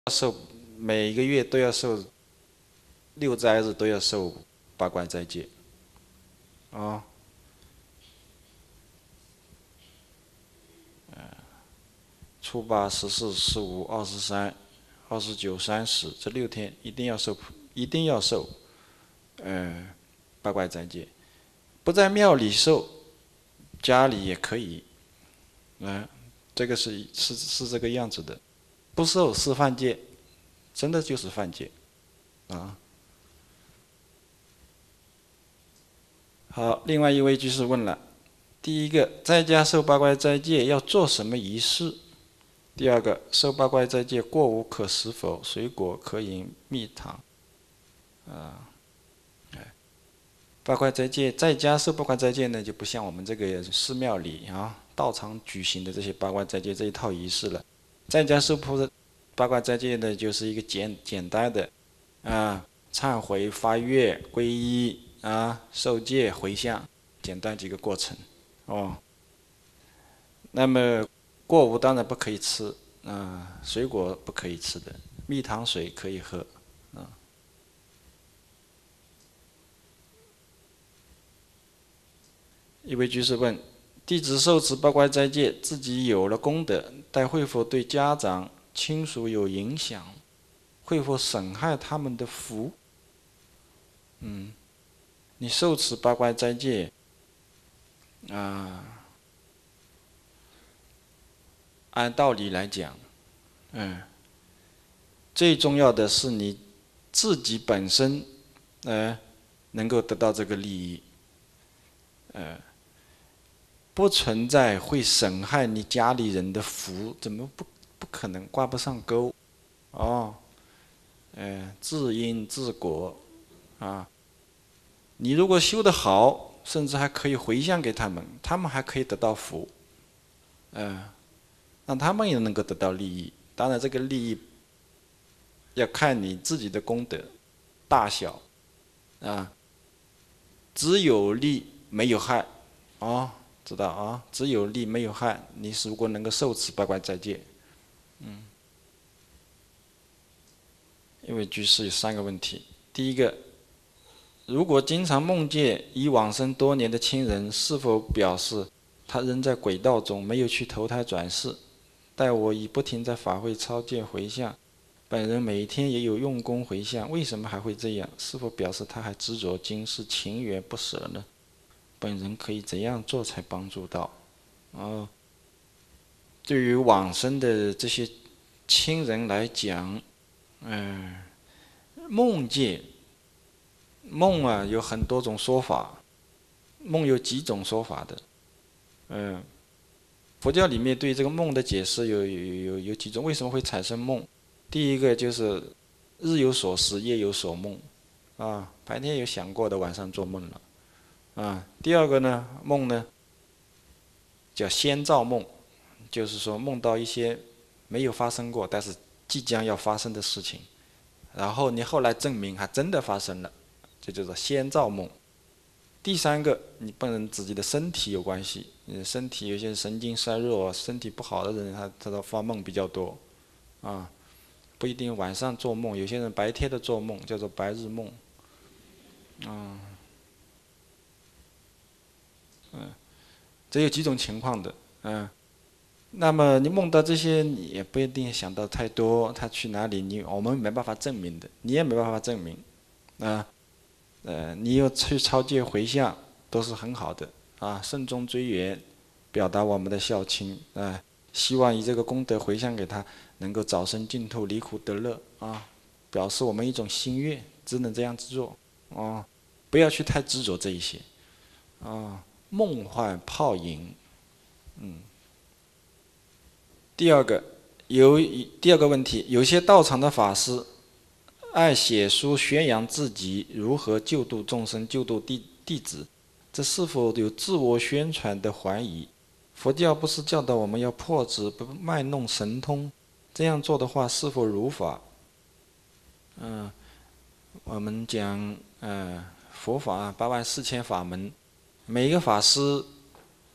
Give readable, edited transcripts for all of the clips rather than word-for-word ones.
受每个月都要受6斋日都要受八关斋戒啊。初八、14、15、23、29、30这6天一定要受八关斋戒。不在庙里受，家里也可以。这个是这个样子的。不受是犯戒，真的就是犯戒啊。好，另外一位居士问了：第一个，在家受八关斋戒要做什么仪式？第二个，受八关斋戒过午可食否？水果可饮蜜糖？八关斋戒在家受八关斋戒呢，就不像我们这个寺庙里道场举行的这些八关斋戒这一套仪式了。在家受八关斋戒呢，就是一个简单的忏悔、发愿、皈依受戒、回向，简单几个过程哦。那么过午当然不可以吃水果不可以吃的，蜜糖水可以喝一位居士问：弟子受持八关斋戒，自己有了功德，但会否对家长、亲属有影响？会否损害他们的福？你受持八关斋戒按道理来讲，最重要的是你自己本身能够得到这个利益，不存在会损害你家里人的福，怎么不可能挂不上钩？自因自果你如果修得好，甚至还可以回向给他们，他们还可以得到福，让他们也能够得到利益。当然，这个利益要看你自己的功德大小只有利没有害知道只有利没有害。你如果能够受持八关斋戒，因为居士有3个问题。第一个，如果经常梦见已往生多年的亲人，是否表示他仍在轨道中，没有去投胎转世？待我已不停在法会超荐回向，本人每天也有用功回向，为什么还会这样？是否表示他还执着今世情缘不舍呢？本人可以怎样做才帮助到？对于往生的这些亲人来讲，梦见梦有很多种说法，梦有几种说法的。佛教里面对这个梦的解释有几种，为什么会产生梦？第一个就是日有所思，夜有所梦白天有想过的，晚上做梦了第二个呢，梦呢叫先兆梦，就是说梦到一些没有发生过，但是即将要发生的事情，然后你后来证明还真的发生了，这叫做先兆梦。第三个，你本人自己的身体有关系，身体有些神经衰弱，身体不好的人，他的发梦比较多不一定晚上做梦，有些人白天的做梦叫做白日梦这有几种情况的那么你梦到这些，你也不一定想到太多，他去哪里我们没办法证明的，你也没办法证明你又去超戒回向，都是很好的慎终追远，表达我们的孝亲希望以这个功德回向给他，能够早生净土，离苦得乐表示我们一种心愿，只能这样子做不要去太执着这一些梦幻泡影。第二个问题，有些道场的法师爱写书宣扬自己如何救度众生、救度弟子，这是否有自我宣传的怀疑？佛教不是教导我们要破执，不卖弄神通，这样做的话是否如法？我们讲佛法84000法门，每一个法师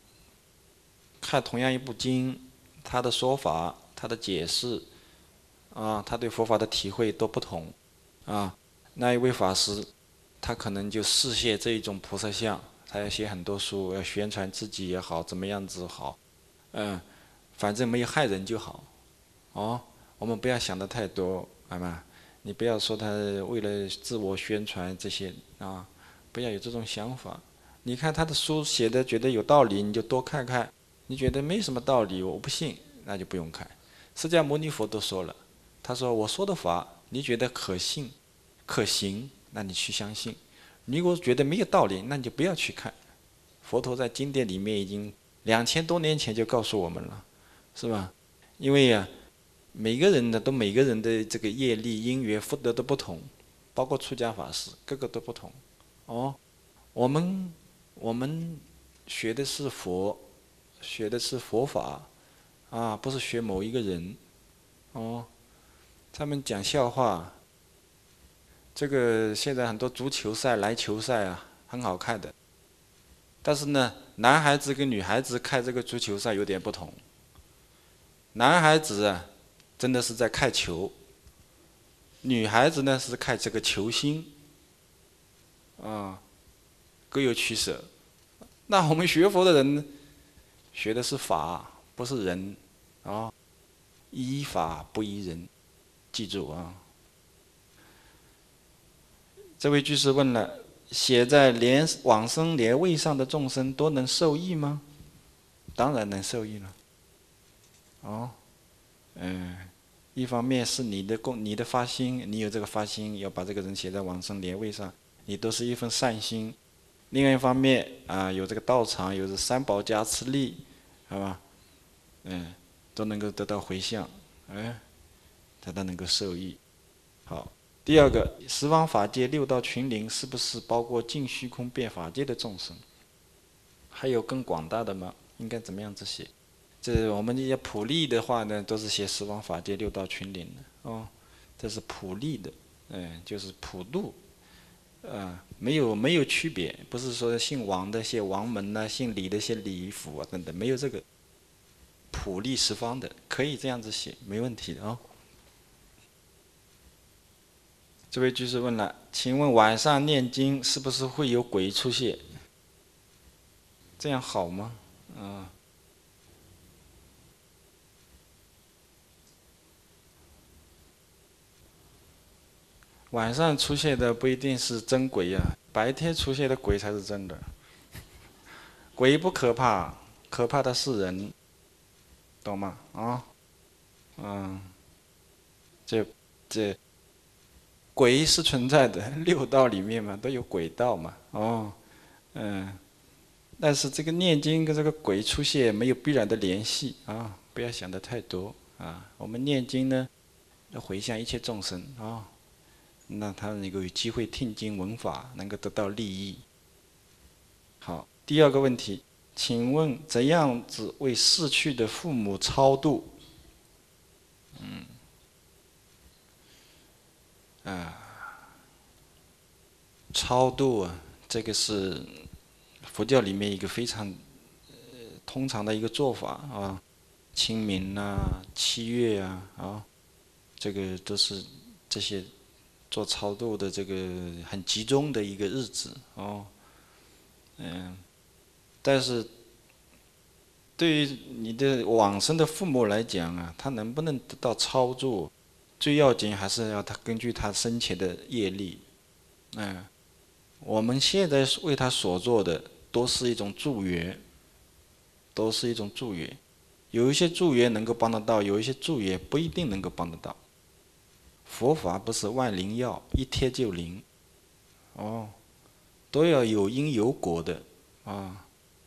看同样一部经，他的说法、他的解释啊，他对佛法的体会都不同啊。那一位法师，他可能就示现这一种菩萨像，他要写很多书，要宣传自己也好，怎么样子好，反正没有害人就好。哦，我们不要想的太多，好吗？你不要说他为了自我宣传这些啊，不要有这种想法。你看他的书写的觉得有道理，你就多看看；你觉得没什么道理，我不信，那就不用看。释迦牟尼佛都说了，他说我说的法，你觉得可信、可行，那你去相信；你如果觉得没有道理，那你就不要去看。佛陀在经典里面已经2000多年前就告诉我们了，是吧？因为呀，每个人的这个业力、因缘、福德都不同，包括出家法师，个个都不同。哦，我们我们学的是佛，学的是佛法啊，不是学某一个人。哦，他们讲笑话，这个现在很多足球赛、篮球赛啊，很好看的。但是呢，男孩子跟女孩子看这个足球赛有点不同。男孩子啊，真的是在看球；女孩子呢是看这个球星，啊，各有取舍。那我们学佛的人学的是法，不是人，啊，依法不依人，记住啊。这位居士问了：写在往生莲位上的众生都能受益吗？当然能受益了。哦，一方面是你的发心，你有这个发心，要把这个人写在往生莲位上，你都是一份善心。另外一方面啊，有这个道场，有这三宝加持力，好吧？都能够得到回向，他都能够受益。好，第二个，十方法界六道群灵是不是包括尽虚空变法界的众生？还有更广大的吗？应该怎么样子写？这我们要普利的话呢，都是写十方法界六道群灵的哦，这是普利的，就是普度，没有区别，不是说姓王的写王门呐、姓李的写李府啊等等，没有这个普利十方的，可以这样子写，没问题的啊。这位居士问了，请问晚上念经是不是会有鬼出现？这样好吗？晚上出现的不一定是真鬼呀，白天出现的鬼才是真的。鬼不可怕，可怕的是人，懂吗？啊，这这鬼是存在的，六道里面嘛都有鬼道嘛，但是这个念经跟这个鬼出现没有必然的联系啊，不要想的太多啊。我们念经呢，要回向一切众生啊，那他能够有机会听经闻法，能够得到利益。好，第二个问题，请问怎样子为逝去的父母超度？超度啊，这个是佛教里面一个非常通常的一个做法啊。清明啊、7月啊，这个都是这些做超度的这个很集中的一个日子哦。但是对于你的往生的父母来讲啊，他能不能得到超度，最要紧还是要他根据他生前的业力。我们现在为他所做的都是一种助缘，都是一种助缘。有一些助缘能够帮得到，有一些助缘不一定能够帮得到。佛法不是万灵药，一贴就灵，哦，都要有因有果的啊。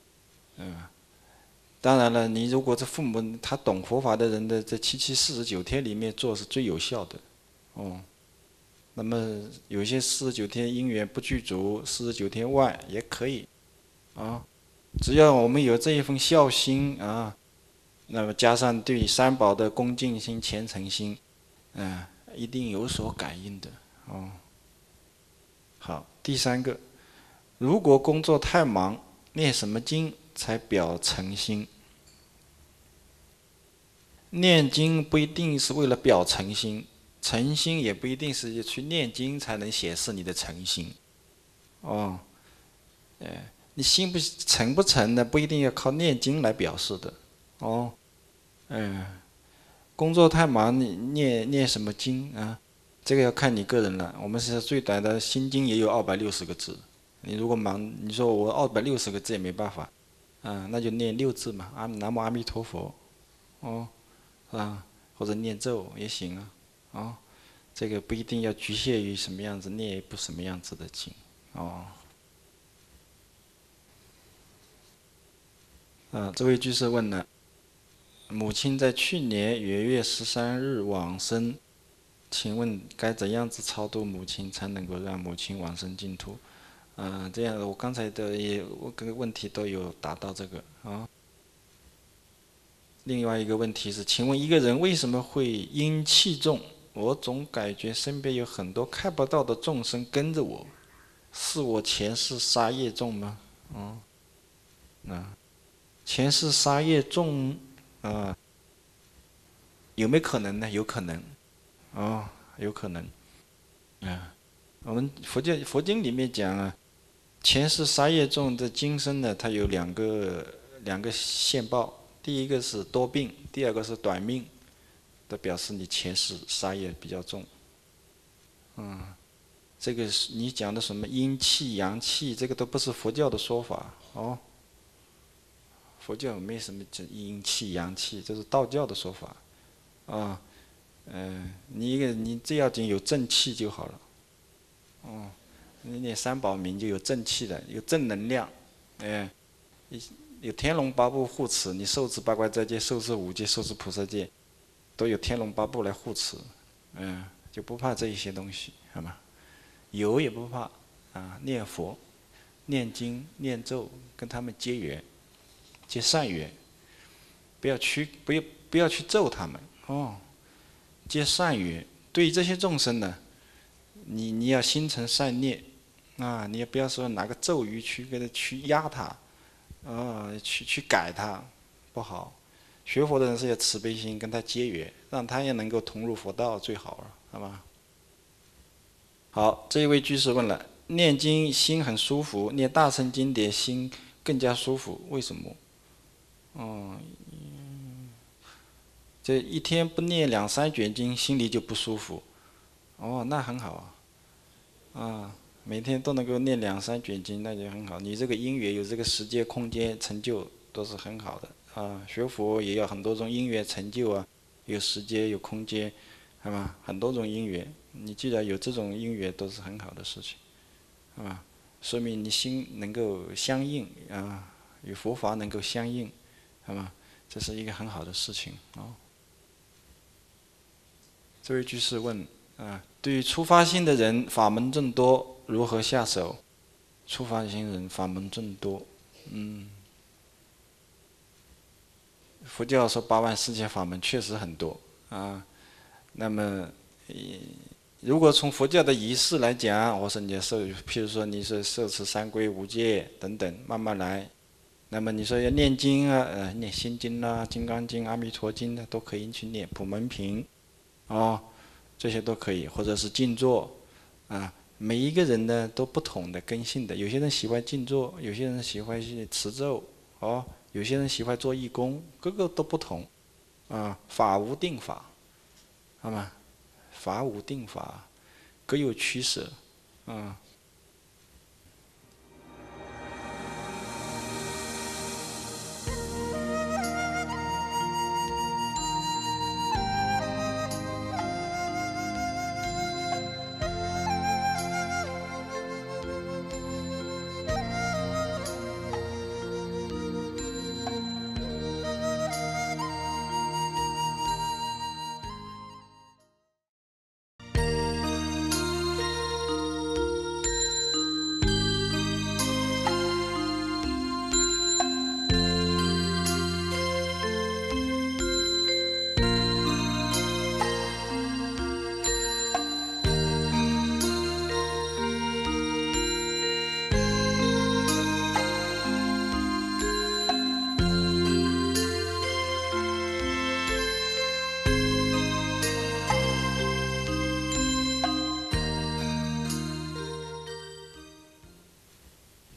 当然了，你如果这父母他懂佛法的人的这749天里面做是最有效的，哦。那么有些49天因缘不具足，49天外也可以，啊，只要我们有这一份孝心啊，那么加上对三宝的恭敬心、虔诚心，一定有所感应的，哦。好，第三个，如果工作太忙，念什么经才表诚心？ 念经不一定是为了表诚心，诚心也不一定是去念经才能显示你的诚心。哦，你心不诚的，不一定要靠念经来表示的。哦，工作太忙，你念什么经啊？这个要看你个人了。我们是最短的心经也有260个字，你如果忙，你说我260个字也没办法，那就念6字嘛，南无阿弥陀佛，哦，是吧？或者念咒也行啊，哦，这个不一定要局限于什么样子，念一部什么样子的经，哦，这位居士问了，母亲在去年元月13日往生，请问该怎样子超度母亲才能够让母亲往生净土？这样我刚才的我个问题都有答到这个啊。另外一个问题是，请问一个人为什么会阴气重？我总感觉身边有很多看不到的众生跟着我，是我前世杀业重吗？前世杀业重，有没有可能呢？有可能，哦，有可能。我们佛经里面讲啊，前世杀业重的今生呢，它有两个现报，第一个是多病，第二个是短命，都表示你前世杀业比较重。这个是你讲的什么阴气阳气，这个都不是佛教的说法哦。佛教没什么阴气阳气，这是道教的说法啊。你最要紧有正气就好了。你念三宝名就有正气的，有正能量，哎，有天龙八部护持，你受持八关斋戒、受持五戒、受持菩萨戒，都有天龙八部来护持，就不怕这一些东西，好吗？有也不怕念佛、念经、念咒，跟他们结缘，结善缘，不要去咒他们哦，结善缘。对于这些众生呢，你要心存善念你也不要说拿个咒语去给他去压他，去改他，不好。学佛的人是要慈悲心，跟他结缘，让他也能够同入佛道最好了，好吗？好，这一位居士问了：念经心很舒服，念大乘经典心更加舒服，为什么？这一天不念2、3卷经，心里就不舒服。哦，那很好每天都能够念2、3卷经，那就很好。你这个因缘有这个时间、空间、成就都是很好的学佛也要很多种因缘成就有时间有空间，是吧？很多种因缘，你既然有这种因缘，都是很好的事情，是吧？说明你心能够相应与佛法能够相应，是吧？这是一个很好的事情这位居士问对于初发心的人，法门众多，如何下手？初发心人法门众多，佛教说84000法门确实很多那么，如果从佛教的仪式来讲，我说你譬如说你是受持三皈五戒等等，慢慢来。那么你说要念经念心经金刚经、阿弥陀经都可以去念，普门品这些都可以，或者是静坐每一个人呢都不同的根性的，有些人喜欢静坐，有些人喜欢去持咒有些人喜欢做义工，各个都不同法无定法，好吗？法无定法，各有取舍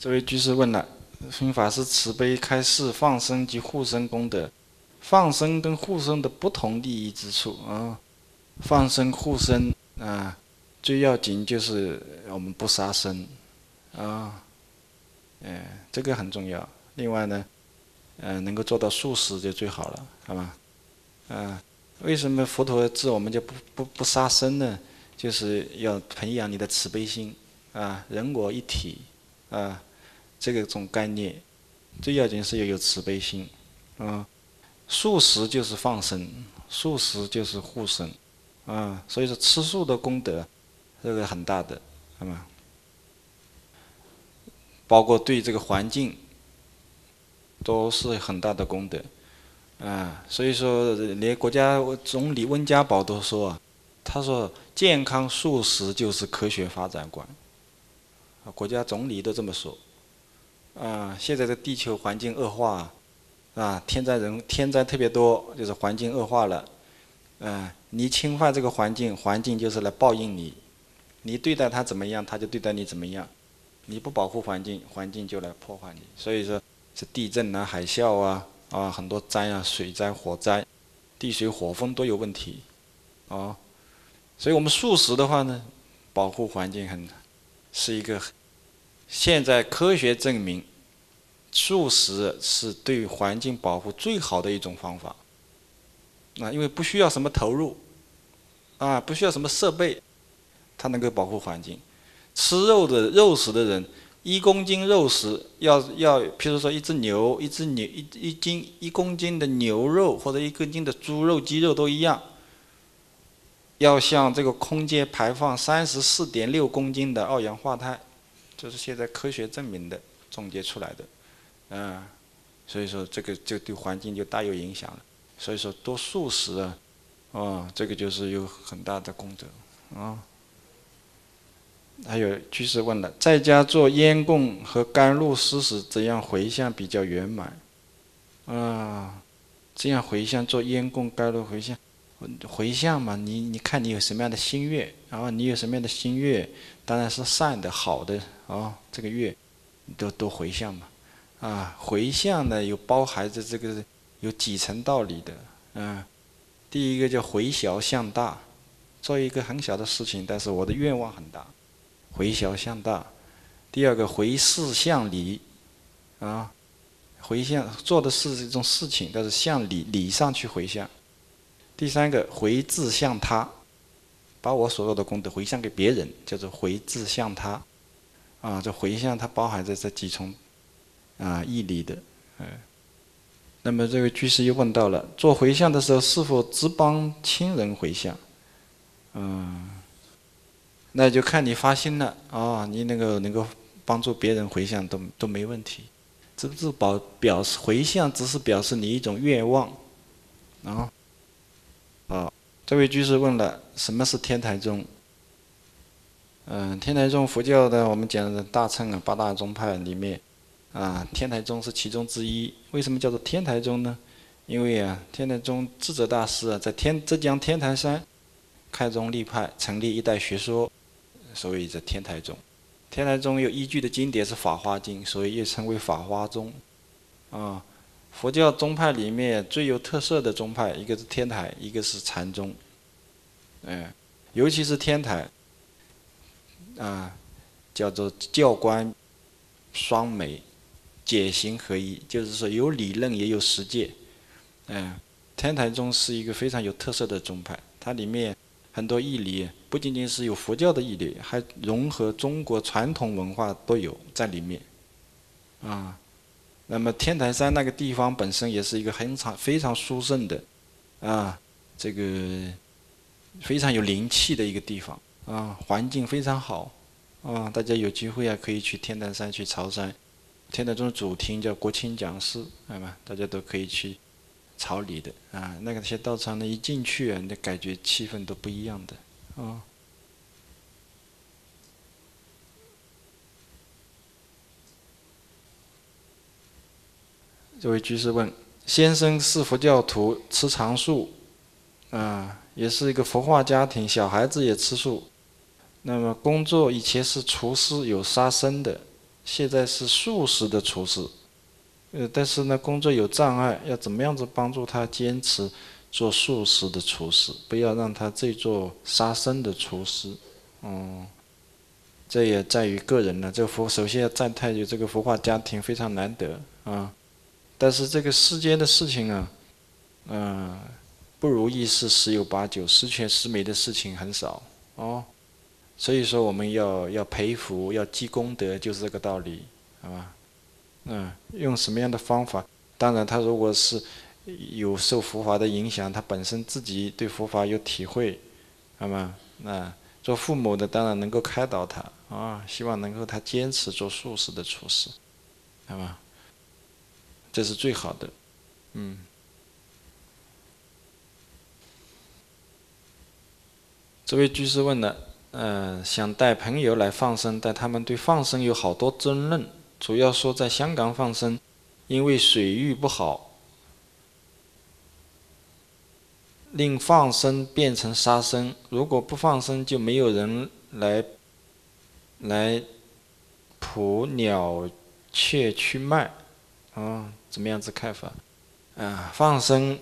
这位居士问了：听法师慈悲开示放生及护生功德，放生跟护生的不同利益之处啊。放生护生啊，最要紧就是我们不杀生啊，这个很重要。另外呢，能够做到素食就最好了，好吧？为什么佛陀治我们就不杀生呢？就是要培养你的慈悲心啊，人我一体啊，这个种概念，最要紧是要有慈悲心啊。素食就是放生，素食就是护生啊，所以说吃素的功德，这个很大的，好吗？包括对这个环境都是很大的功德啊。所以说，连国家总理温家宝都说啊，他说健康素食就是科学发展观。国家总理都这么说啊。现在的地球环境恶化啊，天灾特别多，就是环境恶化了。你侵犯这个环境，环境就是来报应你。你对待它怎么样，它就对待你怎么样。你不保护环境，环境就来破坏你。所以说，是地震啊、海啸啊，很多灾啊，水灾、火灾、地水火风都有问题啊。所以我们素食的话呢，保护环境是一个，现在科学证明，素食是对环境保护最好的一种方法。因为不需要什么投入不需要什么设备，它能够保护环境。吃肉食的人，1公斤肉食要，譬如说1公斤的牛肉或者1公斤的猪肉、鸡肉都一样，要向这个空间排放34.6公斤的二氧化碳，这是现在科学证明的，总结出来的，所以说这个就对环境就大有影响了。所以说多素食这个就是有很大的功德啊。还有居士问了，在家做烟供和甘露施食，怎样回向比较圆满？这样回向做烟供、甘露回向嘛，你看你有什么样的心愿，然后你有什么样的心愿，当然是善的、好的这个愿都回向嘛。回向呢有包含着这个有几层道理的。第一个叫回小向大，做一个很小的事情，但是我的愿望很大，回小向大。第二个回事向理回向做的是一种事情，但是向理上去回向。第三个回自向他，把我所有的功德回向给别人，叫做回自向他这回向它包含着这几重义理的。那么这位居士又问到了，做回向的时候是否只帮亲人回向？那就看你发心了你能够帮助别人回向都没问题。这是表示回向，只是表示你一种愿望这位居士问了，什么是天台宗？天台宗佛教的我们讲的大乘八大宗派里面天台宗是其中之一。为什么叫做天台宗呢？因为天台宗智者大师在浙江天台山开宗立派，成立一代学说，所以这天台宗。天台宗有依据的经典是《法华经》，所以又称为法华宗佛教宗派里面最有特色的宗派，一个是天台，一个是禅宗。尤其是天台叫做教观双美，解行合一，就是说有理论也有实践。天台宗是一个非常有特色的宗派，它里面很多义理不仅仅是有佛教的义理，还融合中国传统文化都有在里面那么天台山那个地方本身也是一个非常殊胜的这个非常有灵气的一个地方环境非常好大家有机会可以去天台山去朝山。天台宗的主厅叫国清讲寺，大家都可以去朝礼的那些道场呢，一进去你的感觉气氛都不一样的这位居士问：先生是佛教徒，吃长素也是一个佛化家庭，小孩子也吃素。那么工作以前是厨师，有杀生的现在是素食的厨师，但是呢，工作有障碍，要怎么样子帮助他坚持做素食的厨师，不要让他再做杀生的厨师。这也在于个人了。这首先要赞叹于这个佛化家庭非常难得啊。但是这个世间的事情啊，不如意事十有八九，十全十美的事情很少哦。所以说我们要培福，要积功德，就是这个道理，好吧？用什么样的方法？当然，他如果是有受佛法的影响，他本身自己对佛法有体会，好吗？那做父母的当然能够开导他啊，希望能够他坚持做素食的厨师，好吧？这是最好的。这位居士问了，想带朋友来放生，但他们对放生有好多争论，主要说在香港放生，因为水域不好，令放生变成杀生。如果不放生，就没有人来捕鸟雀去卖。怎么样子看法？放生，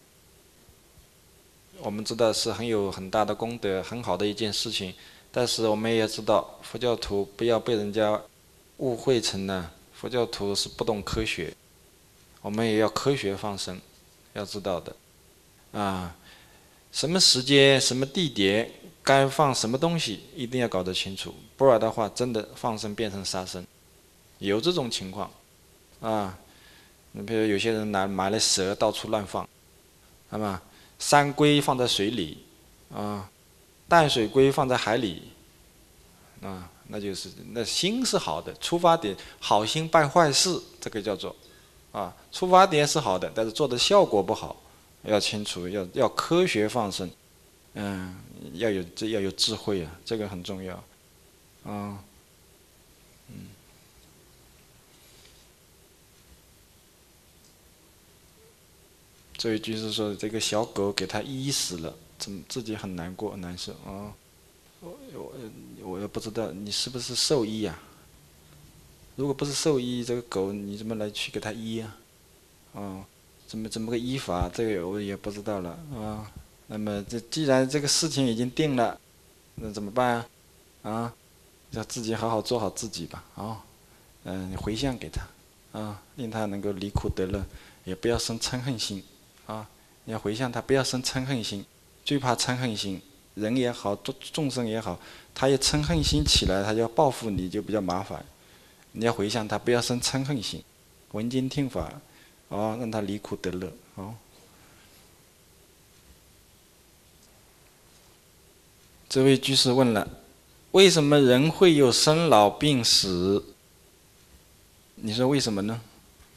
我们知道是很大的功德，很好的一件事情。但是我们也知道，佛教徒不要被人家误会成了佛教徒是不懂科学。我们也要科学放生，要知道的。什么时间、什么地点该放什么东西，一定要搞得清楚，不然的话，真的放生变成杀生，有这种情况你比如有些人买了蛇到处乱放，山龟放在水里，淡水龟放在海里，那就是那心是好的，出发点好心办坏事，这个叫做出发点是好的，但是做的效果不好，要清楚，要科学放生，要有智慧啊，这个很重要，这位居士说，这个小狗给他医死了，自己很难过难受我也不知道你是不是兽医呀？如果不是兽医，这个狗你怎么来去给它医呀？怎么个医法？这个我也不知道了那么既然这个事情已经定了，那怎么办要自己好好做好自己吧你回向给他令他能够离苦得乐，也不要生嗔恨心你要回向他，不要生嗔恨心，最怕嗔恨心。人也好，众生也好，他一嗔恨心起来，他就要报复你，就比较麻烦。你要回向他，不要生嗔恨心，闻经听法让他离苦得乐这位居士问了，为什么人会有生老病死？你说为什么呢？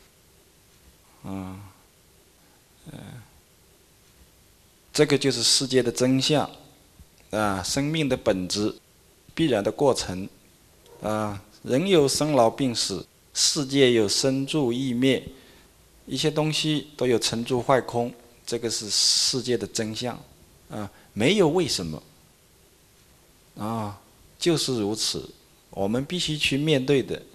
这个就是世界的真相生命的本质，必然的过程人有生老病死，世界有生住异灭，一切东西都有成住坏空，这个是世界的真相没有为什么就是如此，我们必须去面对的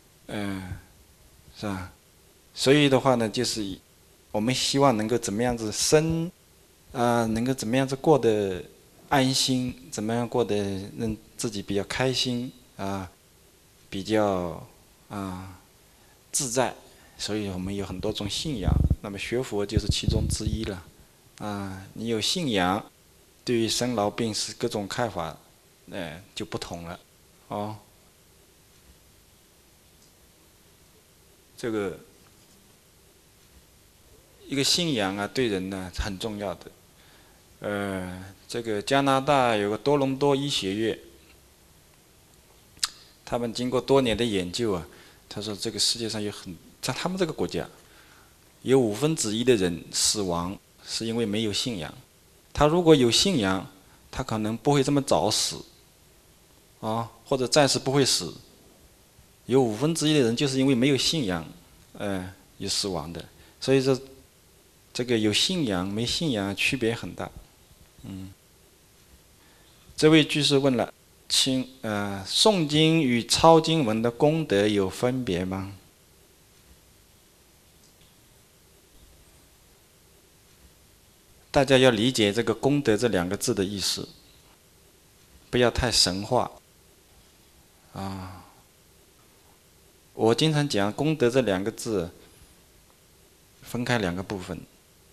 是吧？所以的话呢，就是我们希望能够怎么样子能够怎么样子过得安心，怎么样过得让自己比较开心比较自在。所以我们有很多种信仰，那么学佛就是其中之一了你有信仰，对于生老病死各种看法就不同了这个一个信仰对人呢很重要的。这个加拿大有个多伦多医学院，他们经过多年的研究他说这个世界上在他们这个国家，有1/5的人死亡是因为没有信仰。他如果有信仰，他可能不会这么早死或者暂时不会死。有1/5的人就是因为没有信仰有死亡的。所以说这个有信仰没信仰区别很大这位居士问了， 诵经与抄经文的功德有分别吗？大家要理解这个功德这两个字的意思，不要太神化啊。我经常讲功德这两个字分开两个部分。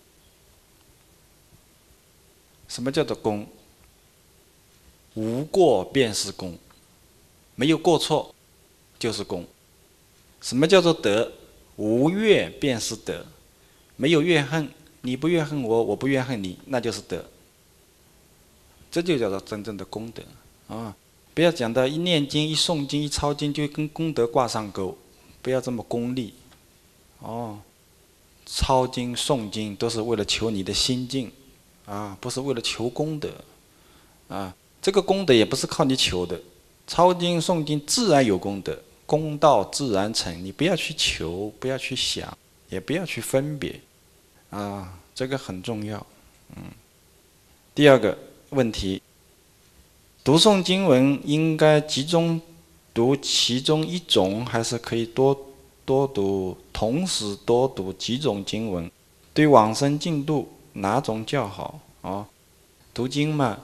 什么叫做功？无过便是功，没有过错就是功。什么叫做德？无怨便是德，没有怨恨，你不怨恨我，我不怨恨你，那就是德。这就叫做真正的功德啊！不要讲到一念经、一诵经、一抄经就跟功德挂上钩，不要这么功利哦。抄经、诵经都是为了求你的心境啊，不是为了求功德啊。这个功德也不是靠你求的，抄经诵经自然有功德，功到自然成。你不要去求，不要去想，也不要去分别啊，这个很重要。第二个问题，读诵经文应该集中读其中一种，还是可以多读，同时多读几种经文？对往生净土哪种较好？读经嘛，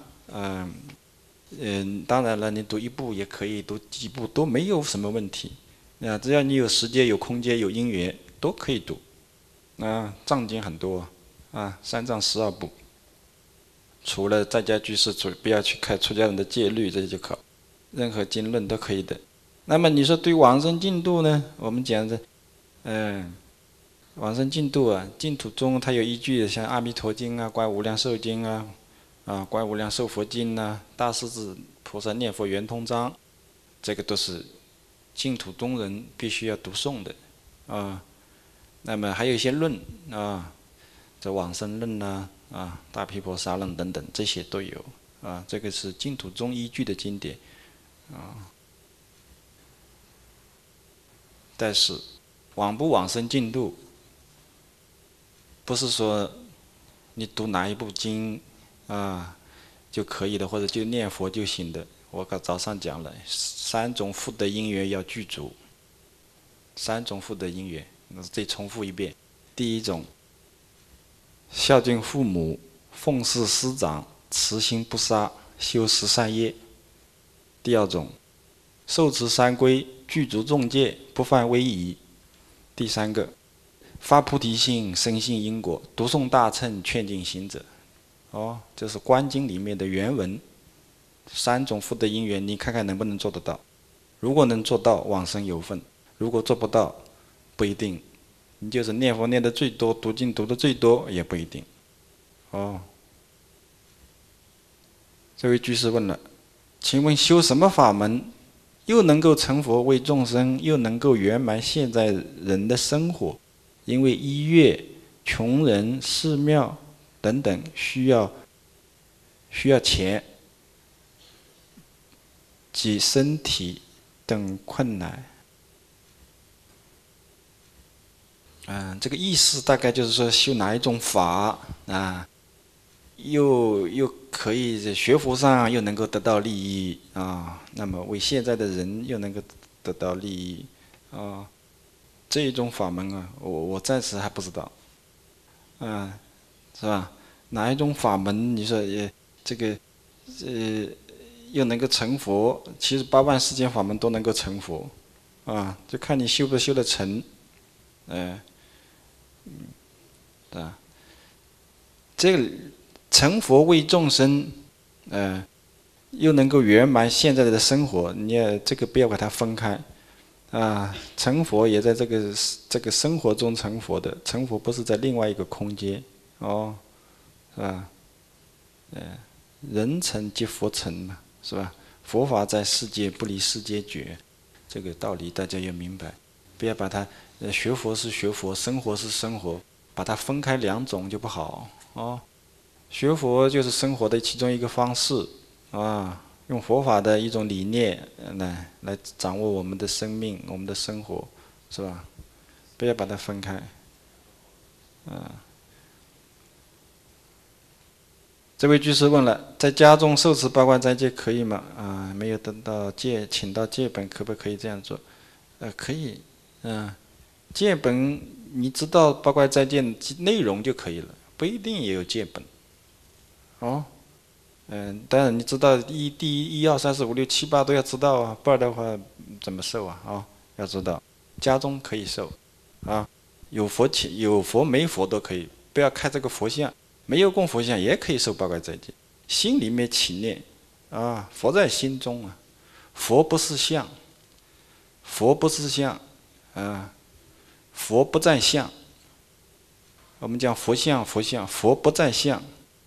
当然了，你读一部也可以，读几部都没有什么问题。只要你有时间、有空间、有因缘，都可以读。藏经很多三藏12部，除了在家居士不要去看出家人的戒律，这就可。任何经论都可以的。那么你说对往生净土呢？我们讲的，往生净土净土中它有依据的，像《阿弥陀经》啊、《观无量寿经》《观无量寿佛经》大势至菩萨念佛圆通章，这个都是净土中人必须要读诵的那么还有一些论这往生论大毗婆沙论等等，这些都有这个是净土中依据的经典但是往不往生净土，不是说你读哪一部经就可以的，或者就念佛就行的。我早上讲了，3种福德因缘要具足，3种福德因缘，再重复一遍。第一种，孝敬父母，奉事师长，慈心不杀，修持善业。第二种，受持三规，具足众戒，不犯威仪。第三个，发菩提心，深信因果，读诵大乘，劝进行者。这是观经里面的原文。3种福德因缘，你看看能不能做得到？如果能做到，往生有份；如果做不到，不一定。你就是念佛念得最多，读经读得最多，也不一定。这位居士问了，请问修什么法门，又能够成佛为众生，又能够圆满现在人的生活？因为医院、穷人、寺庙等等需要钱及身体等困难。这个意思大概就是说修哪一种法又可以学佛上又能够得到利益那么为现在的人又能够得到利益这一种法门我暂时还不知道是吧？哪一种法门你说这个又能够成佛？其实8万世间法门都能够成佛就看你修不修得成这个成佛为众生又能够圆满现在的生活，你也这个不要把它分开成佛也在这个生活中成佛的，成佛不是在另外一个空间是吧？人成即佛成嘛，是吧？佛法在世界，不离世界绝，这个道理大家要明白，不要把它学佛是学佛，生活是生活，把它分开2种就不好学佛就是生活的其中一个方式用佛法的一种理念来掌握我们的生命，我们的生活，是吧？不要把它分开这位居士问了，在家中受持八关斋戒可以吗？没有得到戒，请到戒本，可不可以这样做？可以。戒本你知道八关斋戒内容就可以了，不一定也有戒本。当然你知道第一1、2、3、4、5、6、7、8都要知道啊，不然的话怎么受啊？要知道，家中可以受，有佛没佛都可以，不要看这个佛像，没有供佛像也可以受八关斋戒，心里面起念，佛在心中啊，佛不是相，佛不是相，佛不在相，我们讲佛像，佛不在相，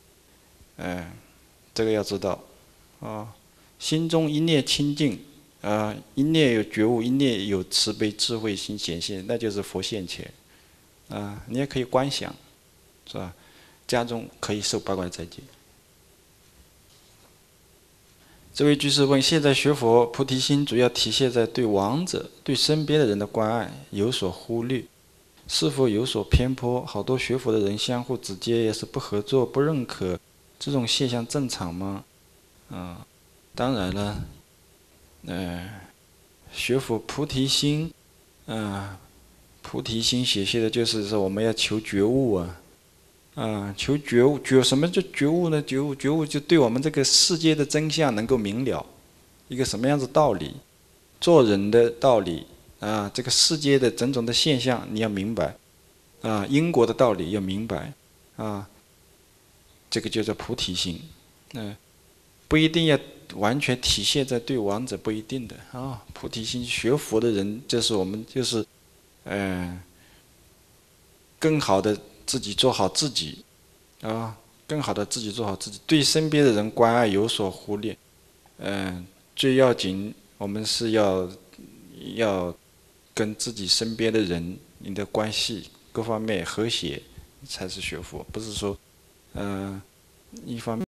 这个要知道，心中一念清净，一念有觉悟，一念有慈悲智慧心显现，那就是佛现前，你也可以观想，是吧？家中可以受八关斋戒。这位居士问：现在学佛菩提心主要体现在对亡者、对身边的人的关爱有所忽略，是否有所偏颇？好多学佛的人相互之间也是不合作、不认可，这种现象正常吗？当然了，学佛菩提心，菩提心显现的就是说我们要求觉悟啊，求觉悟，什么叫觉悟呢？觉悟就对我们这个世界的真相能够明了，一个什么样子道理，做人的道理这个世界的种种的现象你要明白因果的道理要明白这个叫做菩提心，不一定要完全体现在对亡者，不一定的菩提心学佛的人，就是我们就是更好的自己做好自己更好的自己做好自己，对身边的人关爱有所忽略，最要紧我们是要跟自己身边的人你的关系各方面和谐才是学佛，不是说一方面